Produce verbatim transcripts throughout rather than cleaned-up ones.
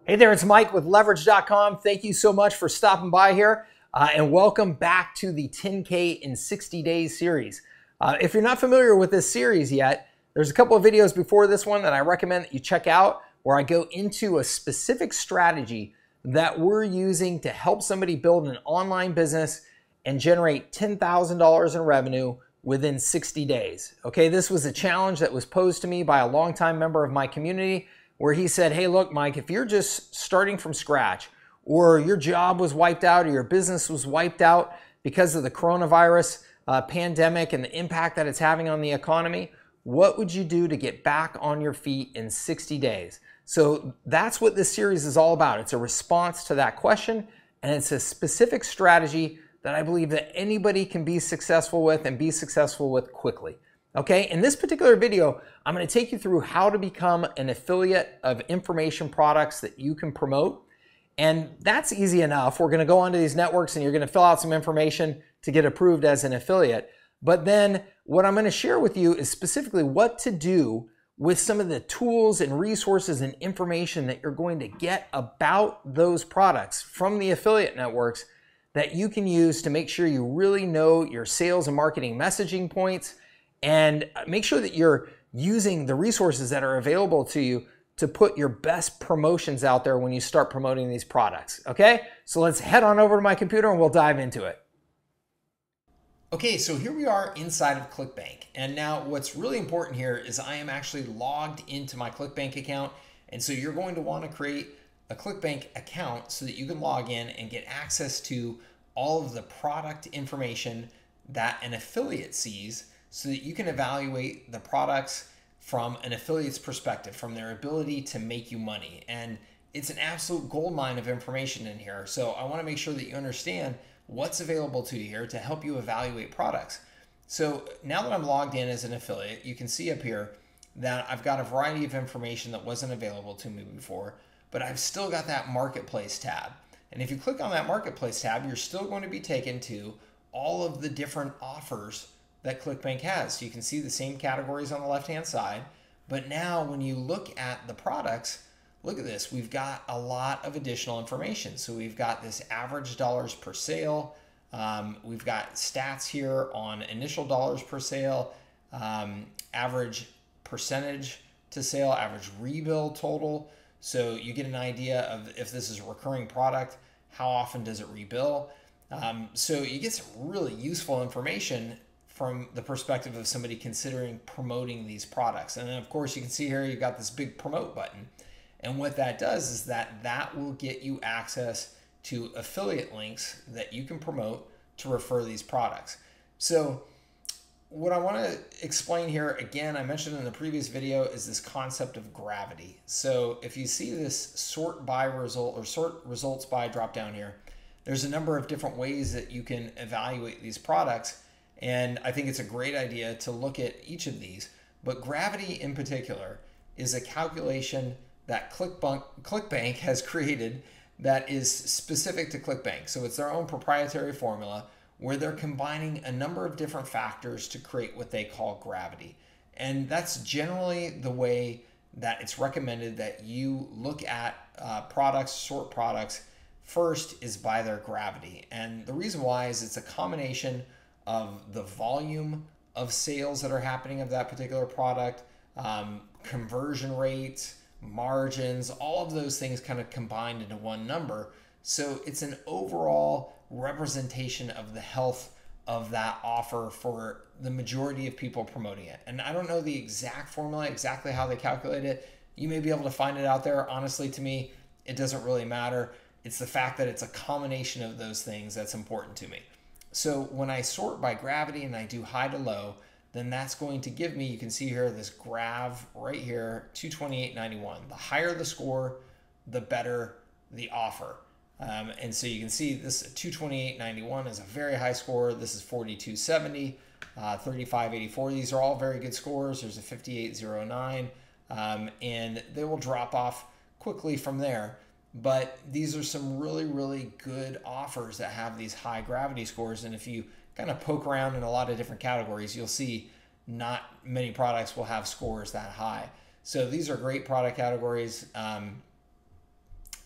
Hey there, it's Mike with leverage dot com. Thank you so much for stopping by here uh, and welcome back to the ten K in sixty days series. Uh, if you're not familiar with this series yet, there's a couple of videos before this one that I recommend that you check out where I go into a specific strategy that we're using to help somebody build an online business and generate ten thousand dollars in revenue within sixty days. Okay, this was a challenge that was posed to me by a longtime member of my community, where he said, hey, look, Mike, if you're just starting from scratch or your job was wiped out or your business was wiped out because of the coronavirus uh, pandemic and the impact that it's having on the economy, what would you do to get back on your feet in sixty days? So that's what this series is all about. It's a response to that question, and it's a specific strategy that I believe that anybody can be successful with and be successful with quickly. Okay, in this particular video, I'm going to take you through how to become an affiliate of information products that you can promote. And that's easy enough. We're going to go onto these networks and you're going to fill out some information to get approved as an affiliate. But then what I'm going to share with you is specifically what to do with some of the tools and resources and information that you're going to get about those products from the affiliate networks that you can use to make sure you really know your sales and marketing messaging points, and make sure that you're using the resources that are available to you to put your best promotions out there when you start promoting these products, okay? So let's head on over to my computer and we'll dive into it. Okay, so here we are inside of ClickBank. And now what's really important here is I am actually logged into my ClickBank account. And so you're going to want to create a ClickBank account so that you can log in and get access to all of the product information that an affiliate sees, so that you can evaluate the products from an affiliate's perspective, from their ability to make you money. And it's an absolute goldmine of information in here. So I want to make sure that you understand what's available to you here to help you evaluate products. So now that I'm logged in as an affiliate, you can see up here that I've got a variety of information that wasn't available to me before, but I've still got that marketplace tab. And if you click on that marketplace tab, you're still going to be taken to all of the different offers that ClickBank has. So you can see the same categories on the left-hand side, but now when you look at the products, look at this, we've got a lot of additional information. So we've got this average dollars per sale. Um, we've got stats here on initial dollars per sale, um, average percentage to sale, average rebill total. So you get an idea of if this is a recurring product, how often does it rebill? Um, so you get some really useful information from the perspective of somebody considering promoting these products. And then of course you can see here you've got this big promote button. And what that does is that that will get you access to affiliate links that you can promote to refer these products. So what I want to explain here, again, I mentioned in the previous video, is this concept of gravity. So if you see this sort by result or sort results by drop down here, there's a number of different ways that you can evaluate these products. And I think it's a great idea to look at each of these. But gravity in particular is a calculation that ClickBank, ClickBank has created that is specific to ClickBank. So it's their own proprietary formula where they're combining a number of different factors to create what they call gravity. And that's generally the way that it's recommended that you look at uh, products, sort products. First is by their gravity. And the reason why is it's a combination of the volume of sales that are happening of that particular product, um, conversion rates, margins, all of those things kind of combined into one number. So it's an overall representation of the health of that offer for the majority of people promoting it. And I don't know the exact formula, exactly how they calculate it. You may be able to find it out there. Honestly, to me, it doesn't really matter. It's the fact that it's a combination of those things that's important to me. So when I sort by gravity and I do high to low, then that's going to give me, you can see here, this grav right here, two twenty-eight ninety-one. The higher the score, the better the offer. Um, and so you can see this two twenty-eight ninety-one is a very high score. This is forty-two seventy, uh, thirty-five eighty-four. These are all very good scores. There's a fifty-eight oh nine, um, and they will drop off quickly from there. But these are some really, really good offers that have these high gravity scores. And if you kind of poke around in a lot of different categories, you'll see not many products will have scores that high. So these are great product categories. Um,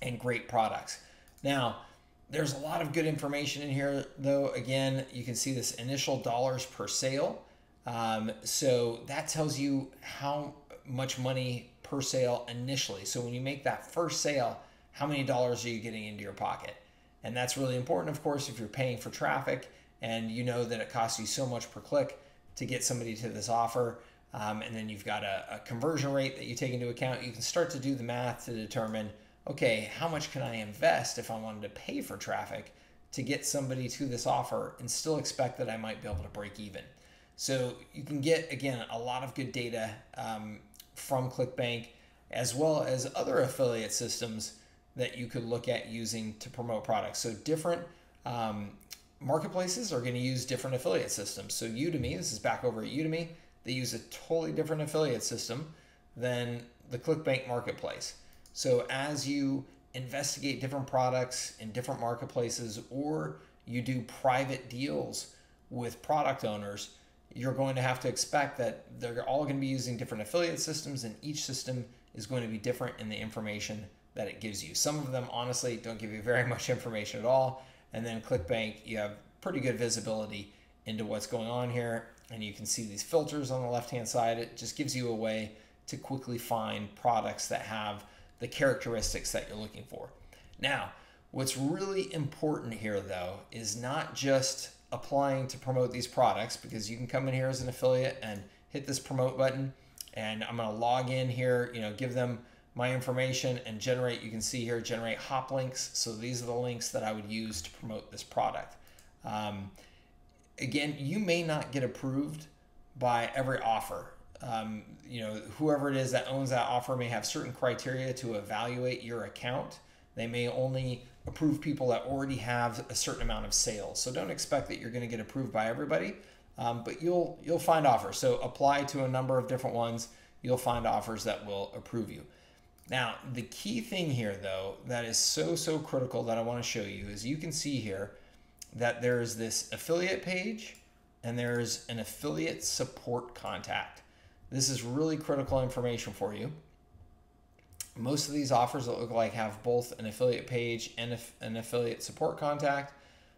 and great products. Now, there's a lot of good information in here, though. Again, you can see this initial dollars per sale. Um, so that tells you how much money per sale initially. So when you make that first sale, how many dollars are you getting into your pocket? And that's really important, of course, if you're paying for traffic and you know that it costs you so much per click to get somebody to this offer. Um, and then you've got a, a conversion rate that you take into account. You can start to do the math to determine, okay, how much can I invest if I wanted to pay for traffic to get somebody to this offer and still expect that I might be able to break even. So you can get, again, a lot of good data um, from ClickBank, as well as other affiliate systems that you could look at using to promote products. So different um, marketplaces are going to use different affiliate systems. So Udemy, this is back over at Udemy, they use a totally different affiliate system than the ClickBank marketplace. So as you investigate different products in different marketplaces, or you do private deals with product owners, you're going to have to expect that they're all going to be using different affiliate systems, and each system is going to be different in the information that it gives you. Some of them, honestly, don't give you very much information at all. And then ClickBank, you have pretty good visibility into what's going on here. And you can see these filters on the left-hand side. It just gives you a way to quickly find products that have the characteristics that you're looking for. Now, what's really important here, though, is not just applying to promote these products, because you can come in here as an affiliate and hit this promote button, and I'm going to log in here, you know, give them my information and generate, you can see here, generate hop links. So these are the links that I would use to promote this product. Um, again, you may not get approved by every offer. Um, you know, whoever it is that owns that offer may have certain criteria to evaluate your account. They may only approve people that already have a certain amount of sales. So don't expect that you're going to get approved by everybody, um, but you'll you'll find offers. So apply to a number of different ones. You'll find offers that will approve you. Now, the key thing here, though, that is so, so critical that I want to show you is you can see here that there's this affiliate page and there's an affiliate support contact. This is really critical information for you. Most of these offers that look like have both an affiliate page and an affiliate support contact.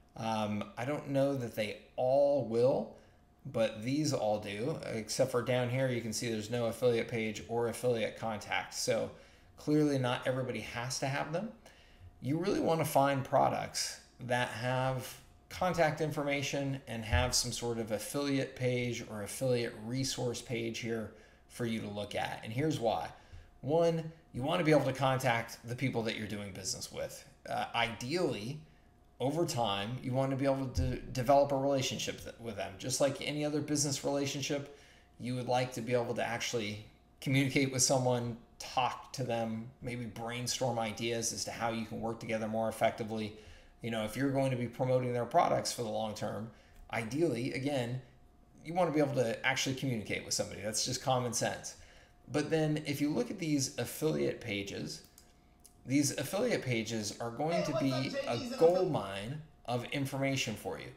Um, I don't know that they all will, but these all do, except for down here you can see there's no affiliate page or affiliate contact. So clearly not everybody has to have them. You really want to find products that have contact information and have some sort of affiliate page or affiliate resource page here for you to look at. And here's why. One, you want to be able to contact the people that you're doing business with. Uh, ideally, over time, you want to be able to develop a relationship with them. Just like any other business relationship, you would like to be able to actually communicate with someone, talk to them, maybe brainstorm ideas as to how you can work together more effectively. You know, if you're going to be promoting their products for the long term, ideally, again, you want to be able to actually communicate with somebody. That's just common sense. But then if you look at these affiliate pages, these affiliate pages are going to be a gold mine of information for you.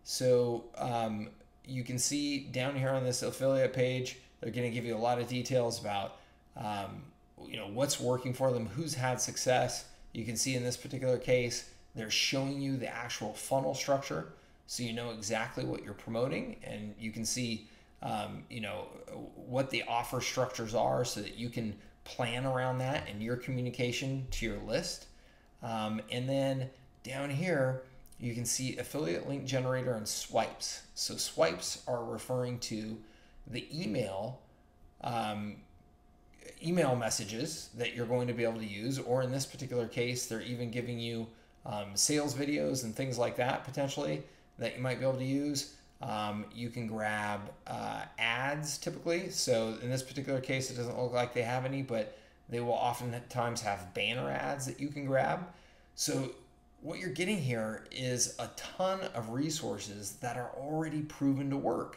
So um, you can see down here on this affiliate page, they're going to give you a lot of details about um, you know, what's working for them, who's had success. You can see in this particular case, they're showing you the actual funnel structure, so you know exactly what you're promoting, and you can see um, you know, what the offer structures are so that you can plan around that in your communication to your list. Um, and then down here, you can see affiliate link generator and swipes. So swipes are referring to the email um, email messages that you're going to be able to use, or in this particular case, they're even giving you um, sales videos and things like that potentially that you might be able to use. Um, you can grab uh, ads typically. So in this particular case, it doesn't look like they have any, but they will oftentimes have banner ads that you can grab. So what you're getting here is a ton of resources that are already proven to work.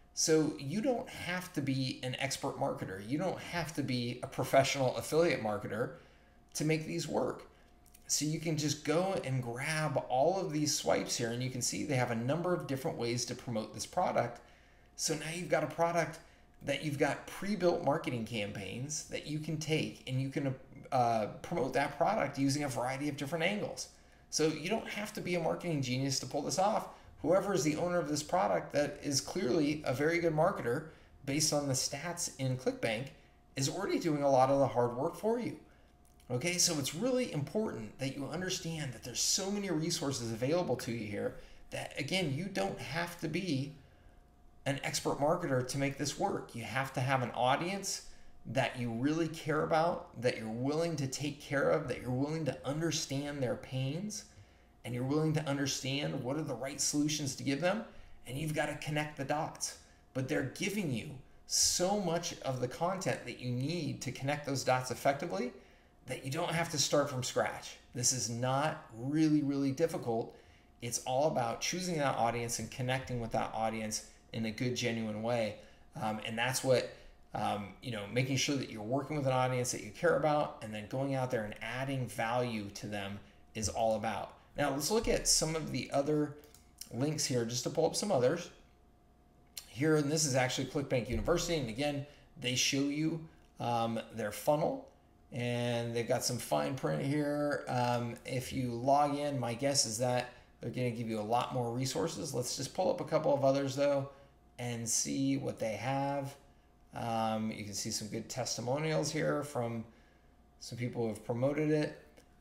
So you don't have to be an expert marketer. You don't have to be a professional affiliate marketer to make these work. So you can just go and grab all of these swipes here, and you can see they have a number of different ways to promote this product. So now you've got a product that you've got pre-built marketing campaigns that you can take and you can uh, promote that product using a variety of different angles. So you don't have to be a marketing genius to pull this off. Whoever is the owner of this product that is clearly a very good marketer based on the stats in ClickBank is already doing a lot of the hard work for you. Okay, so it's really important that you understand that there's so many resources available to you here that, again, you don't have to be an expert marketer to make this work. You have to have an audience that you really care about, that you're willing to take care of, that you're willing to understand their pains, and you're willing to understand what are the right solutions to give them, and you've got to connect the dots. But they're giving you so much of the content that you need to connect those dots effectively that you don't have to start from scratch. This is not really, really difficult. It's all about choosing that audience and connecting with that audience in a good, genuine way. Um, and that's what, um, you know, making sure that you're working with an audience that you care about and then going out there and adding value to them is all about. Now, let's look at some of the other links here just to pull up some others. Here, and this is actually ClickBank University. And again, they show you um, their funnel. And they've got some fine print here. Um, if you log in, my guess is that they're going to give you a lot more resources. Let's just pull up a couple of others, though, and see what they have. Um, you can see some good testimonials here from some people who have promoted it.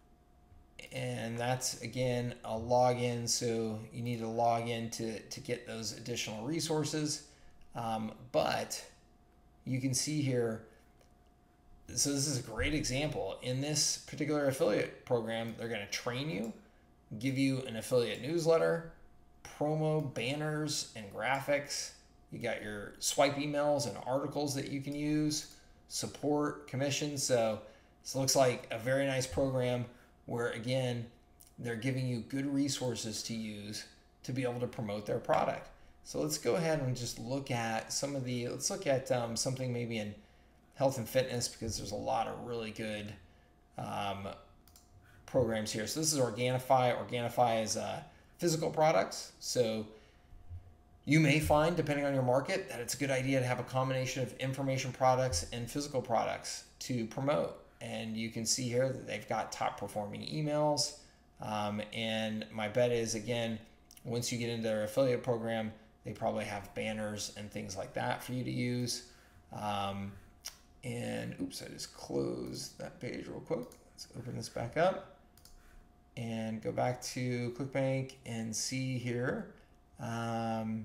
And that's, again, a login. So you need to log in to, to get those additional resources. Um, but you can see here, so this is a great example. In this particular affiliate program, they're going to train you, give you an affiliate newsletter, promo banners and graphics. You got your swipe emails and articles that you can use, support, commissions. So this looks like a very nice program where, again, they're giving you good resources to use to be able to promote their product. So let's go ahead and just look at some of the, let's look at um, something maybe in health and fitness, because there's a lot of really good um, programs here. So this is Organifi. Organifi is uh, physical products. So you may find, depending on your market, that it's a good idea to have a combination of information products and physical products to promote. And you can see here that they've got top performing emails. Um, and my bet is, again, once you get into their affiliate program, they probably have banners and things like that for you to use. Um, And oops, I just closed that page real quick. Let's open this back up and go back to ClickBank and see here. Um,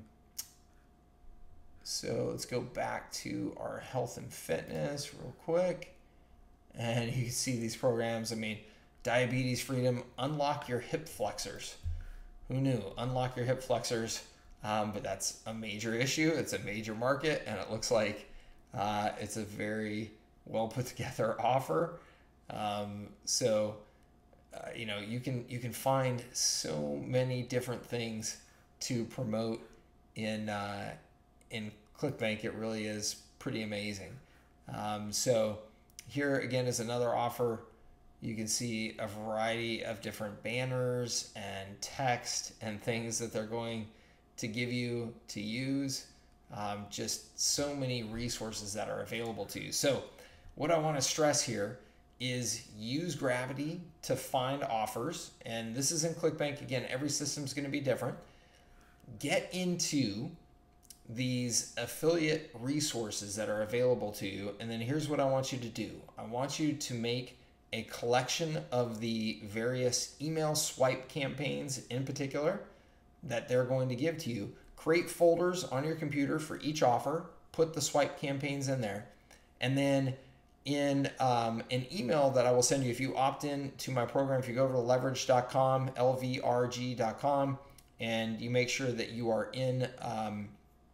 so let's go back to our health and fitness real quick. And you can see these programs. I mean, diabetes freedom, unlock your hip flexors. Who knew? Unlock your hip flexors. Um, but that's a major issue. It's a major market, and it looks like Uh, it's a very well put together offer. Um, so, uh, you know, you can you can find so many different things to promote in uh, in ClickBank. It really is pretty amazing. Um, so here again is another offer. You can see a variety of different banners and text and things that they're going to give you to use. Um, just so many resources that are available to you. So what I want to stress here is use gravity to find offers. And this is in ClickBank. Again, every system is going to be different. Get into these affiliate resources that are available to you. And then here's what I want you to do. I want you to make a collection of the various email swipe campaigns in particular that they're going to give to you. Create folders on your computer for each offer, put the swipe campaigns in there, and then in um, an email that I will send you if you opt in to my program, if you go over to leverage dot com, L V R G dot com, and you make sure that you are in um,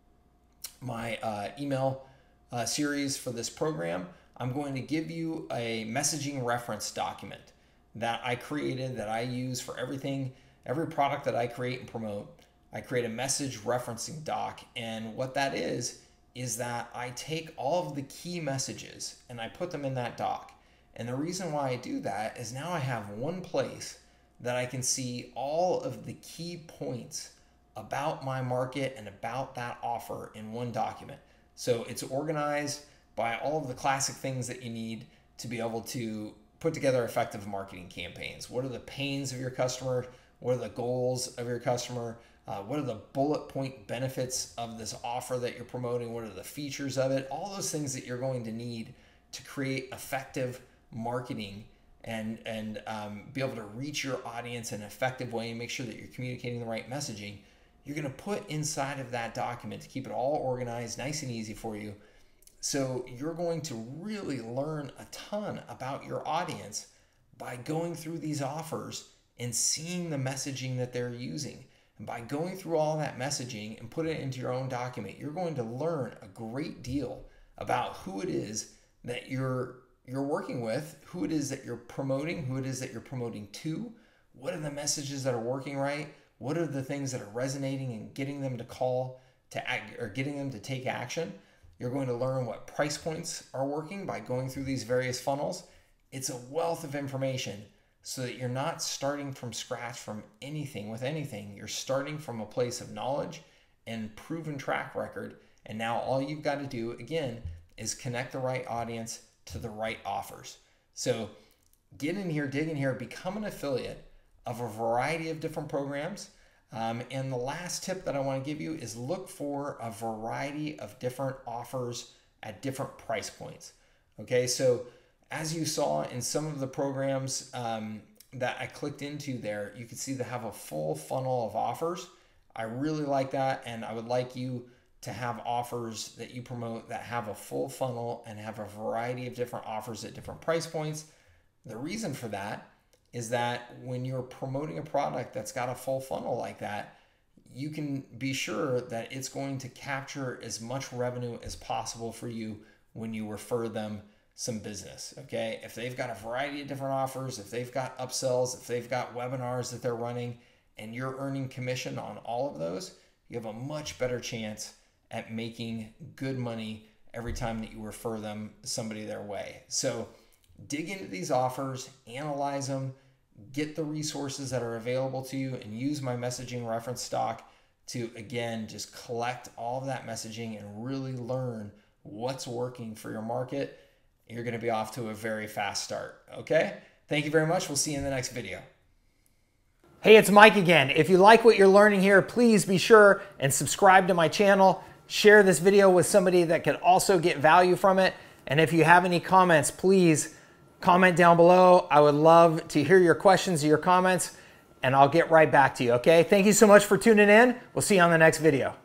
my uh, email uh, series for this program, I'm going to give you a messaging reference document that I created that I use for everything, every product that I create and promote. I create a message referencing doc, and what that is, is that I take all of the key messages and I put them in that doc. And the reason why I do that is now I have one place that I can see all of the key points about my market and about that offer in one document. So it's organized by all of the classic things that you need to be able to put together effective marketing campaigns. What are the pains of your customer? What are the goals of your customer? Uh, what are the bullet point benefits of this offer that you're promoting? What are the features of it? All those things that you're going to need to create effective marketing and, and um, be able to reach your audience in an effective way and make sure that you're communicating the right messaging. You're going to put inside of that document to keep it all organized, nice and easy for you. So you're going to really learn a ton about your audience by going through these offers and seeing the messaging that they're using. And by going through all that messaging and put it into your own document, you're going to learn a great deal about who it is that you're you're working with, who it is that you're promoting, who it is that you're promoting to, what are the messages that are working right, what are the things that are resonating and getting them to call to act or getting them to take action. You're going to learn what price points are working by going through these various funnels. It's a wealth of information so that you're not starting from scratch from anything with anything. You're starting from a place of knowledge and proven track record. And now all you've got to do, again, is connect the right audience to the right offers. So get in here, dig in here, become an affiliate of a variety of different programs. Um, and the last tip that I want to give you is look for a variety of different offers at different price points. Okay, so as you saw in some of the programs um, that I clicked into there, you can see they have a full funnel of offers. I really like that, and I would like you to have offers that you promote that have a full funnel and have a variety of different offers at different price points. The reason for that is that when you're promoting a product that's got a full funnel like that, you can be sure that it's going to capture as much revenue as possible for you when you refer them some business, okay? If they've got a variety of different offers, if they've got upsells, if they've got webinars that they're running, and you're earning commission on all of those, you have a much better chance at making good money every time that you refer them somebody their way. So dig into these offers, analyze them, get the resources that are available to you, and use my messaging reference stock to, again, just collect all of that messaging and really learn what's working for your market. You're going to be off to a very fast start. Okay? Thank you very much. We'll see you in the next video. Hey, it's Mike again. If you like what you're learning here, please be sure and subscribe to my channel. Share this video with somebody that could also get value from it. And if you have any comments, please comment down below. I would love to hear your questions or your comments, and I'll get right back to you, okay? Thank you so much for tuning in. We'll see you on the next video.